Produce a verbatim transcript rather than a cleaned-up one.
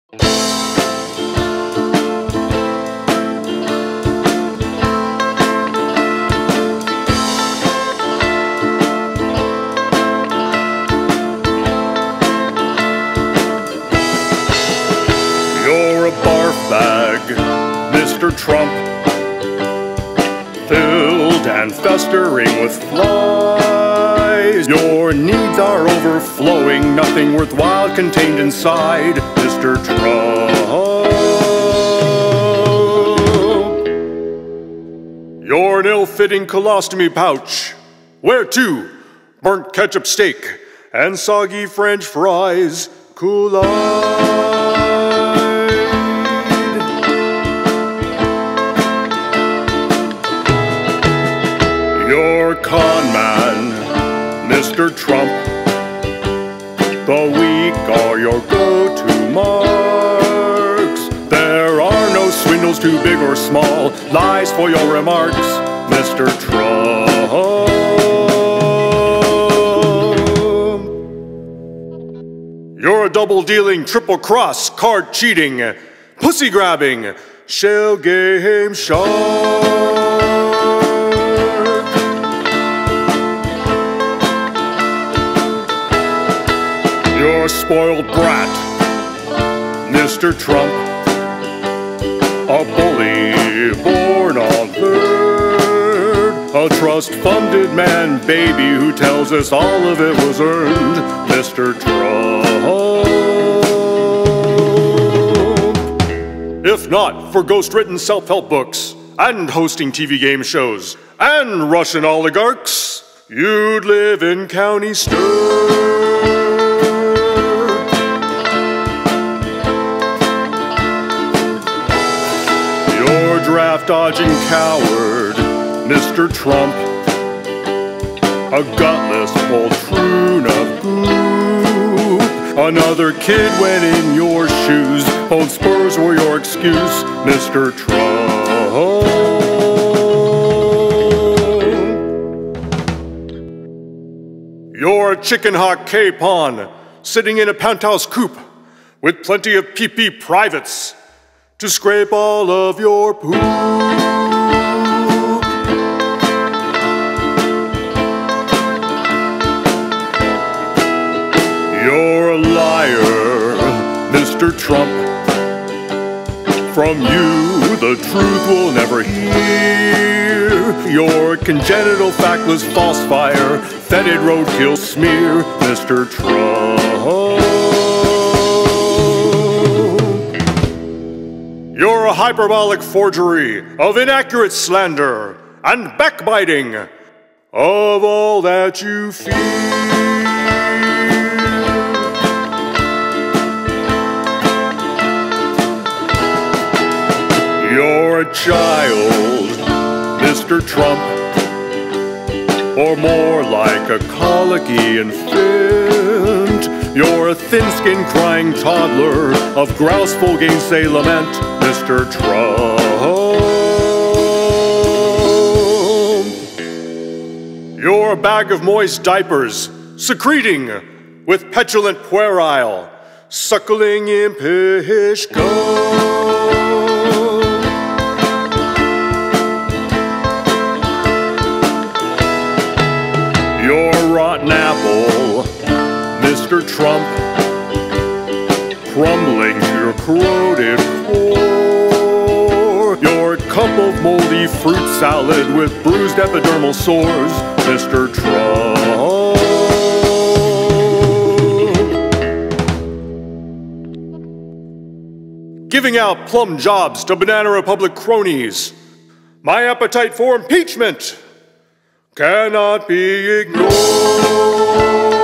You're a barf bag, Mister Trump, filled and festering with flies. Your needs are overflowing, nothing worthwhile contained inside, Mister Trump. You're an ill-fitting colostomy pouch. Whereto? Burnt ketchup steak and soggy French fries collide. You're conman, Mister Trump. The weak are your go-to marks. There are no swindles too big or small, lies for your remarks, Mister Trump. You're a double-dealing, triple-cross, card-cheating, pussy-grabbing, shell game shark. You're a spoiled brat, Mister Trump, a bully born on third, a trust-funded man baby who tells us all of it was earned, Mister Trump. If not for ghost-written self-help books and hosting T V game shows and Russian oligarchs, you'd live in County Stir. Draft-dodging coward, Mister Trump, a gutless poltroon of goop. Another kid went in your shoes, old spurs were your excuse, Mister Trump. You're a chicken hawk capon, sitting in a penthouse coupe with plenty of P P privates to scrape all of your poop. You're a liar, Mister Trump. From you, the truth will never hear. Your congenital factless falsifier, fetid roadkill smear, Mister Trump. You're a hyperbolic forgery of inaccurate slander and backbiting of all that you fear. You're a child, Mister Trump, or more like a colicky infant. You're a thin-skinned crying toddler of grouseful gainsay lament, Mister Trump. You're a bag of moist diapers, secreting with petulant puerile, suckling impish gum. You're a rotten apple, Mister Trump, crumbling to your corroded core. You're a cup of moldy fruit salad with bruised epidermal sores, Mister Trump. Giving out plum jobs to Banana Republic cronies. My appetite for impeachment cannot be ignored.